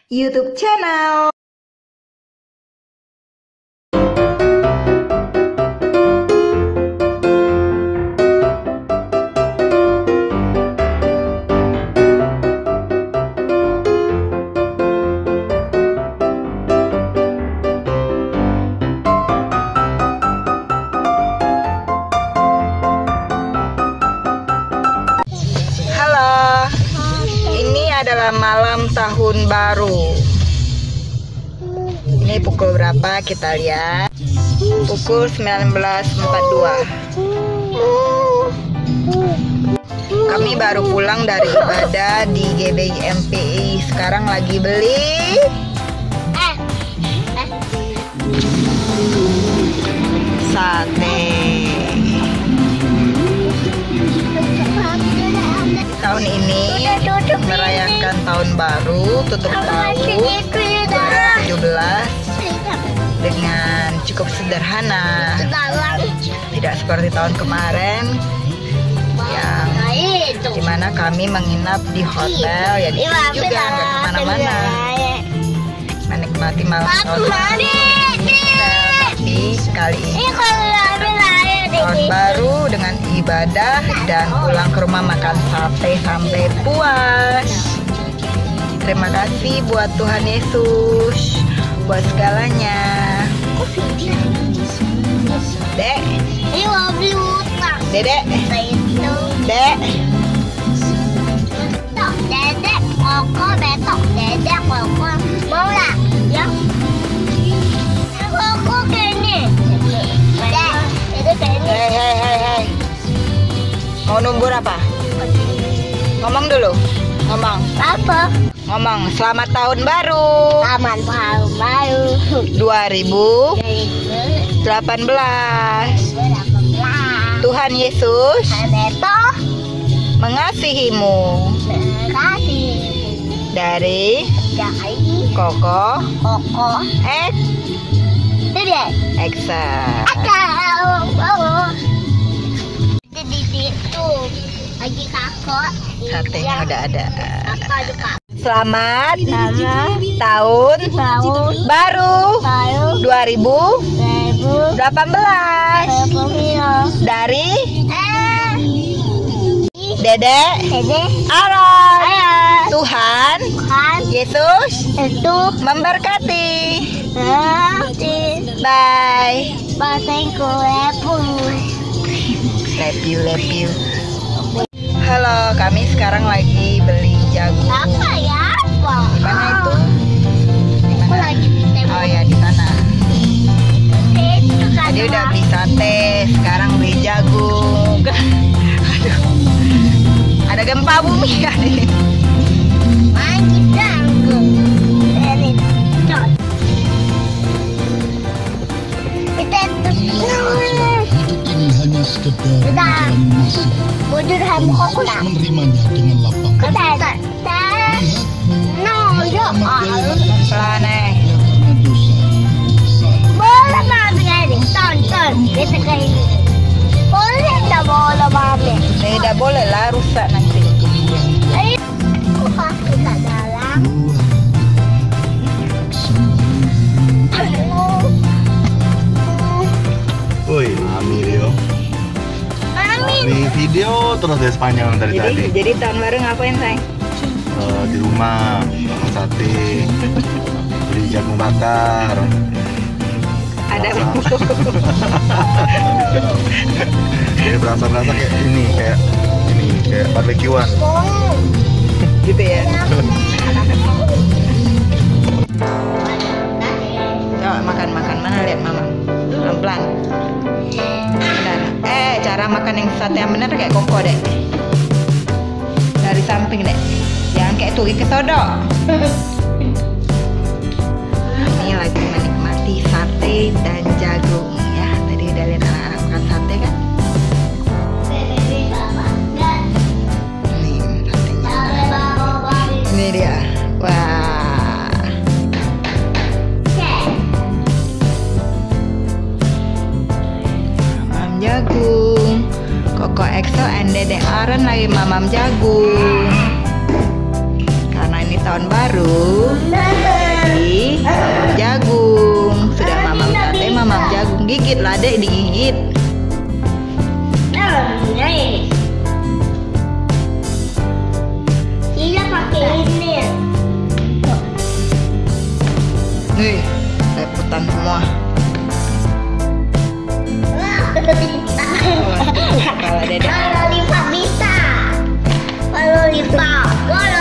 YouTube channel. Adalah malam tahun baru. Ini pukul berapa kita lihat? Pukul 19.42. Kami baru pulang dari ibadah di GBI MPI. Sekarang lagi beli sate. Tahun ini merayakan tahun baru, tutup tahun 2017 dengan cukup sederhana, tidak seperti tahun kemarin yang dimana kami menginap di hotel, ya di sini juga nggak kemana-mana, menikmati malam tahun baru. Tapi kali ini tahun baru dengan ibadah dan pulang ke rumah makan sate sampai puas. Terima kasih buat Tuhan Yesus, buat segalanya. Dek, Dedek, Dek, Dedek, Koko, Betok, Dedek, Koko, mau lah, ya? Koko kayaknya. Hei. Mau numbur apa? Ngomong dulu. Ngomong. Apa? Ngomong. Selamat tahun baru. Selamat tahun baru 2018. Tuhan Yesus mengasihimu. Dari Koko Eksa. Di situ lagi kakak. Satenya udah ada. Selamat tahun baru 2018 dari Dedek Aron. Tuhan Yesus memberkati. Bye. Love you. Halo, kami sekarang lagi beli jagung. Apa ya? Di mana itu? Aku lagi di tembok. Oh ya, di sana. Tadi udah beli sate, sekarang beli jagung. Aduh, ada gempa bumi kan ini. Lagi jagung. Menerimanya dengan lapang. Boleh mami ini, tonton, kita kayak ini. Boleh nggak boleh mami? Tidak boleh lah, rusak nanti. Ayo, aku ke dalam. Woi, Mami Rio. Mami video terus dari Spanyol dari tadi. Jadi tahun baru ngapain, sayang? Di rumah makan sate, beli jagung bakar. Ada Jadi berasa kayak kayak barbekyuan. gitu ya. Yuk, makan mana, lihat mama. Pelan-pelan. Benar. Cara makan yang sate yang benar kayak Koko deh. Dari samping deh. Jangan kayak tuki kesodok. Ini lagi menikmati sate dan jagung ya. Tadi udah lihat anak-anak makan sate kan? Nih satenya. Ini dia. Wah. Mamam jagung. Koko Exo and Dedek Aron lagi mamam jagung. Karena ini tahun baru. Nih, leputan semua. Kepala Dede. Lollipop bisa. Lollipop.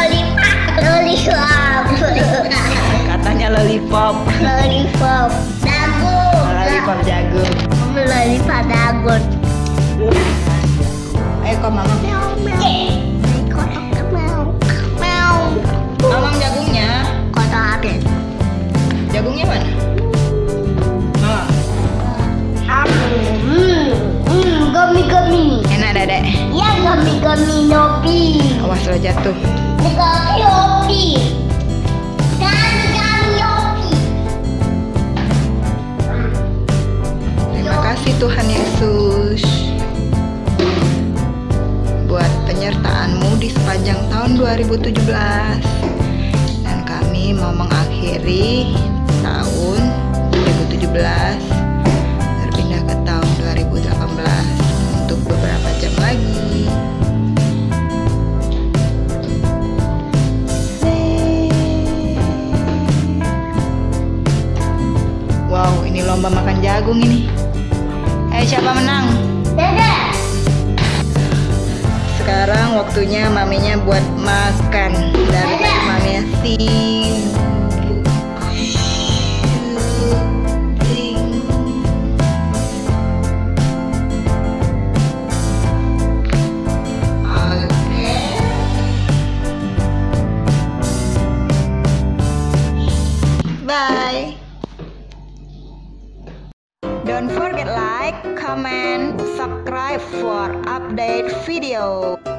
Katanya lollipop. Lollipop. Dagun. Lollipop jagung. Lollipop dagun. Ayo kok Mama. Mamang jagungnya. Kotor habis. Jagungnya mana? Gami. Enak Dedek. Ya gami Nopi. Awas lo jatuh. Gami Nopi. Gami Nopi. Terima kasih Tuhan Yesus buat penyertaanmu di sepanjang tahun 2017. Dan kami mau mengakhiri tahun 2017 berpindah ke tahun 2018 untuk beberapa jam lagi. Wow, ini lomba makan jagung ini. Siapa menang? Dede. Sekarang waktunya maminya buat makan. Dari tadi maminya bye. Don't forget like, comment, subscribe for update video.